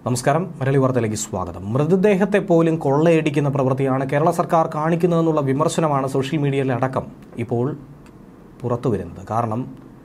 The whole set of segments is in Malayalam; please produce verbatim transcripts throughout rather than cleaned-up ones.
നമസ്കാരം, മലയാളി വാർത്തയിലേക്ക് സ്വാഗതം. മൃതദേഹത്തെ പോലും കൊള്ളയടിക്കുന്ന പ്രവൃത്തിയാണ് കേരള സർക്കാർ കാണിക്കുന്നതെന്നുള്ള വിമർശനമാണ് സോഷ്യൽ മീഡിയയിലടക്കം ഇപ്പോൾ പുറത്തു വരുന്നത്. കാരണം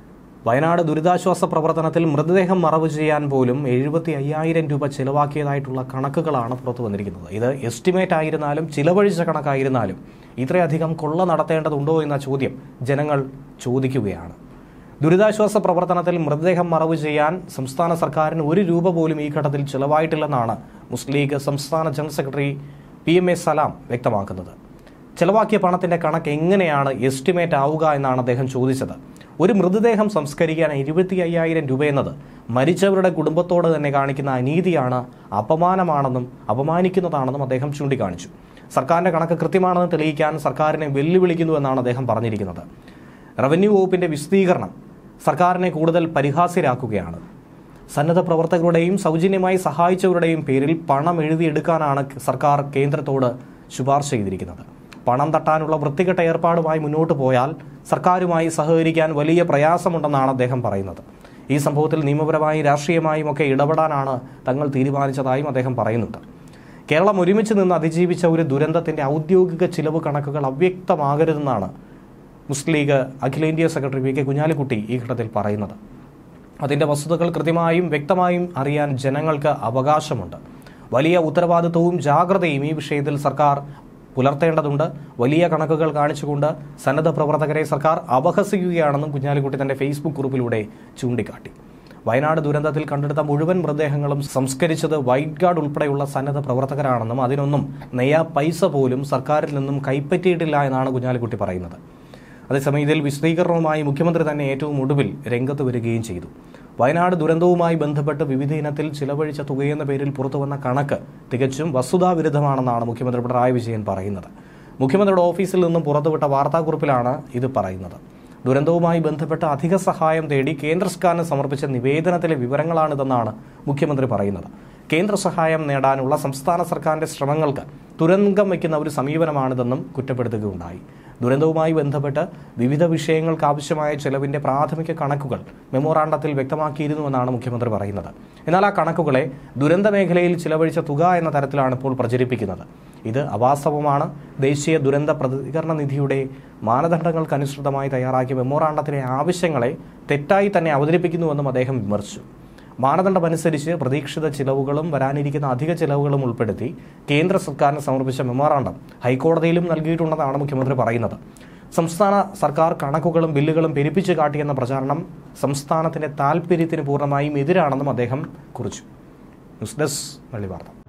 വയനാട് ദുരിതാശ്വാസ പ്രവർത്തനത്തിൽ മൃതദേഹം മറവ് ചെയ്യാൻ പോലും എഴുപത്തി അയ്യായിരം രൂപ ചിലവാക്കിയതായിട്ടുള്ള കണക്കുകളാണ് പുറത്തു വന്നിരിക്കുന്നത്. ഇത് എസ്റ്റിമേറ്റ് ആയിരുന്നാലും ചിലവഴിച്ച കണക്കായിരുന്നാലും ഇത്രയധികം കൊള്ള നടത്തേണ്ടതുണ്ടോ എന്ന ചോദ്യം ജനങ്ങൾ ചോദിക്കുകയാണ്. ദുരിതാശ്വാസ പ്രവർത്തനത്തിൽ മൃതദേഹം മറവ് ചെയ്യാൻ സംസ്ഥാന സർക്കാരിന് ഒരു രൂപ പോലും ഈ ഘട്ടത്തിൽ ചിലവായിട്ടില്ലെന്നാണ് മുസ്ലിം ലീഗ് സംസ്ഥാന general secretary P M A Salam വ്യക്തമാക്കുന്നത്. ചെലവാക്കിയ പണത്തിന്റെ കണക്ക് എങ്ങനെയാണ് എസ്റ്റിമേറ്റ് ആവുക എന്നാണ് അദ്ദേഹം ചോദിച്ചത്. ഒരു മൃതദേഹം സംസ്കരിക്കാൻ ഇരുപത്തി അയ്യായിരം രൂപ എന്നത് മരിച്ചവരുടെ കുടുംബത്തോട് തന്നെ കാണിക്കുന്ന അനീതിയാണ്, അപമാനമാണെന്നും അപമാനിക്കുന്നതാണെന്നും അദ്ദേഹം ചൂണ്ടിക്കാണിച്ചു. സർക്കാരിന്റെ കണക്ക് കൃത്യമാണെന്ന് തെളിയിക്കാൻ സർക്കാരിനെ വെല്ലുവിളിക്കുന്നുവെന്നാണ് അദ്ദേഹം പറഞ്ഞിരിക്കുന്നത്. റവന്യൂ വകുപ്പിന്റെ വിശദീകരണം സർക്കാരിനെ കൂടുതൽ പരിഹാസ്യരാക്കുകയാണ്. സന്നദ്ധ പ്രവർത്തകരുടെയും സൗജന്യമായി സഹായിച്ചവരുടെയും പേരിൽ പണം എഴുതിയെടുക്കാനാണ് സർക്കാർ കേന്ദ്രത്തോട് ശുപാർശ ചെയ്തിരിക്കുന്നത്. പണം തട്ടാനുള്ള വൃത്തികെട്ട ഏർപ്പാടുമായി മുന്നോട്ട് പോയാൽ സർക്കാരുമായി സഹകരിക്കാൻ വലിയ പ്രയാസമുണ്ടെന്നാണ് അദ്ദേഹം പറയുന്നത്. ഈ സംഭവത്തിൽ നിയമപരമായും രാഷ്ട്രീയമായും ഒക്കെ ഇടപെടാനാണ് തങ്ങൾ തീരുമാനിച്ചതായും അദ്ദേഹം പറയുന്നുണ്ട്. കേരളം ഒരുമിച്ച് നിന്ന് അതിജീവിച്ച ഒരു ദുരന്തത്തിന്റെ ഔദ്യോഗിക ചിലവ് കണക്കുകൾ അവ്യക്തമാകരുതെന്നാണ് മുസ്ലിം ലീഗ് അഖിലേന്ത്യാ സെക്രട്ടറി വി കെ കുഞ്ഞാലിക്കുട്ടി ഈ ഘട്ടത്തിൽ പറയുന്നത്. അതിൻ്റെ വസ്തുതകൾ കൃത്യമായും വ്യക്തമായും അറിയാൻ ജനങ്ങൾക്ക് അവകാശമുണ്ട്. വലിയ ഉത്തരവാദിത്വവും ജാഗ്രതയും ഈ വിഷയത്തിൽ സർക്കാർ പുലർത്തേണ്ടതുണ്ട്. വലിയ കണക്കുകൾ കാണിച്ചുകൊണ്ട് സന്നദ്ധ പ്രവർത്തകരെ സർക്കാർ അപഹസിക്കുകയാണെന്നും കുഞ്ഞാലിക്കുട്ടി തന്റെ ഫേസ്ബുക്ക് കുറിപ്പിലൂടെ ചൂണ്ടിക്കാട്ടി. വയനാട് ദുരന്തത്തിൽ കണ്ടെടുത്ത മുഴുവൻ മൃതദേഹങ്ങളും സംസ്കരിച്ചത് വൈറ്റ് ഗാർഡ് ഉൾപ്പെടെയുള്ള സന്നദ്ധ പ്രവർത്തകരാണെന്നും അതിനൊന്നും നെയ്യാ പൈസ പോലും സർക്കാരിൽ നിന്നും കൈപ്പറ്റിയിട്ടില്ല എന്നാണ് കുഞ്ഞാലിക്കുട്ടി പറയുന്നത്. അതേസമയം ഇതിൽ വിശദീകരണവുമായി മുഖ്യമന്ത്രി തന്നെ ഏറ്റവും ഒടുവിൽ രംഗത്ത് വരികയും ചെയ്തു. വയനാട് ദുരന്തവുമായി ബന്ധപ്പെട്ട് വിവിധ ഇനത്തിൽ ചിലവഴിച്ച തുകയെന്ന പേരിൽ പുറത്തുവന്ന കണക്ക് തികച്ചും വസ്തുതാവിരുദ്ധമാണെന്നാണ് മുഖ്യമന്ത്രി പിണറായി വിജയൻ പറയുന്നത്. മുഖ്യമന്ത്രിയുടെ ഓഫീസിൽ നിന്നും പുറത്തുവിട്ട വാർത്താക്കുറിപ്പിലാണ് ഇത് പറയുന്നത്. ദുരന്തവുമായി ബന്ധപ്പെട്ട് അധിക സഹായം തേടി കേന്ദ്ര സർക്കാരിന് സമർപ്പിച്ച നിവേദനത്തിലെ വിവരങ്ങളാണിതെന്നാണ് മുഖ്യമന്ത്രി പറയുന്നത്. കേന്ദ്ര സഹായം നേടാനുള്ള സംസ്ഥാന സർക്കാരിന്റെ ശ്രമങ്ങൾക്ക് തുരങ്കം വയ്ക്കുന്ന ഒരു സമീപനമാണിതെന്നും കുറ്റപ്പെടുത്തുകയുണ്ടായി. ദുരന്തവുമായി ബന്ധപ്പെട്ട് വിവിധ വിഷയങ്ങൾക്ക് ആവശ്യമായ ചെലവിന്റെ പ്രാഥമിക കണക്കുകൾ മെമ്മോറാണ്ടത്തിൽ വ്യക്തമാക്കിയിരുന്നുവെന്നാണ് മുഖ്യമന്ത്രി പറയുന്നത്. എന്നാൽ ആ കണക്കുകളെ ദുരന്ത മേഖലയിൽ ചിലവഴിച്ച തുക എന്ന തരത്തിലാണ് ഇപ്പോൾ പ്രചരിപ്പിക്കുന്നത്. ഇത് അവാസ്തവമാണ്. ദേശീയ ദുരന്ത പ്രതികരണ നിധിയുടെ മാനദണ്ഡങ്ങൾക്കനുസൃതമായി തയ്യാറാക്കിയ മെമ്മോറാണ്ടത്തിലെ ആവശ്യങ്ങളെ തെറ്റായി തന്നെ അവതരിപ്പിക്കുന്നുവെന്നും അദ്ദേഹം വിമർശിച്ചു. മാനദണ്ഡമനുസരിച്ച് പ്രതീക്ഷിത ചിലവുകളും വരാനിരിക്കുന്ന അധിക ചിലവുകളും ഉൾപ്പെടുത്തി കേന്ദ്ര സർക്കാരിന് സമർപ്പിച്ച മെമ്മോറാണ്ടം ഹൈക്കോടതിയിലും നൽകിയിട്ടുണ്ടെന്നാണ് മുഖ്യമന്ത്രി പറയുന്നത്. സംസ്ഥാന സർക്കാർ കണക്കുകളും ബില്ലുകളും പെരുപ്പിച്ചു കാട്ടിയെന്ന പ്രചാരണം സംസ്ഥാനത്തിന്റെ താൽപര്യത്തിന് പൂർണ്ണമായും എതിരാണെന്നും അദ്ദേഹം കുറിച്ചു. ന്യൂസ് ഡെസ്ക് മലയാളി വാർത്ത.